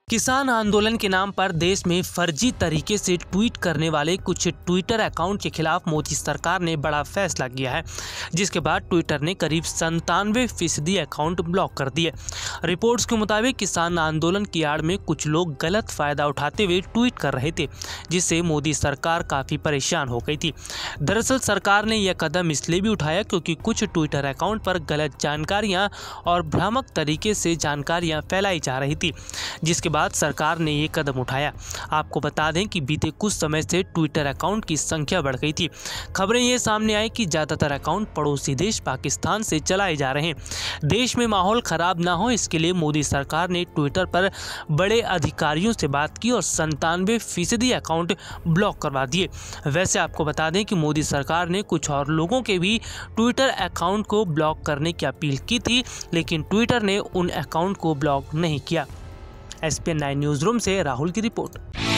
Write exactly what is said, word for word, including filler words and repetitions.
किसान आंदोलन के नाम पर देश में फर्जी तरीके से ट्वीट करने वाले कुछ ट्विटर अकाउंट के खिलाफ मोदी सरकार ने बड़ा फैसला किया है, जिसके बाद ट्विटर ने करीब संतानवे फीसदी अकाउंट ब्लॉक कर दिए। रिपोर्ट्स के मुताबिक किसान आंदोलन की आड़ में कुछ लोग गलत फायदा उठाते हुए ट्वीट कर रहे थे, जिससे मोदी सरकार काफ़ी परेशान हो गई थी। दरअसल सरकार ने यह कदम इसलिए भी उठाया क्योंकि कुछ ट्विटर अकाउंट पर गलत जानकारियां और भ्रामक तरीके से जानकारियां फैलाई जा रही थी, जिसके बाद सरकार ने ये कदम उठाया। आपको बता दें कि बीते कुछ समय से ट्विटर अकाउंट की संख्या बढ़ गई थी। खबरें ये सामने आई कि ज़्यादातर अकाउंट पड़ोसी देश पाकिस्तान से चलाए जा रहे हैं। देश में माहौल खराब ना हो, इसके लिए मोदी सरकार ने ट्विटर पर बड़े अधिकारियों से बात की और संतानवे फीसदी अकाउंट ब्लॉक करवा दिए। वैसे आपको बता दें कि मोदी सरकार ने कुछ और लोगों के भी ट्विटर अकाउंट को ब्लॉक करने की अपील की थी, लेकिन ट्विटर ने उन अकाउंट को ब्लॉक नहीं किया। S P N nine newsroom से राहुल की रिपोर्ट।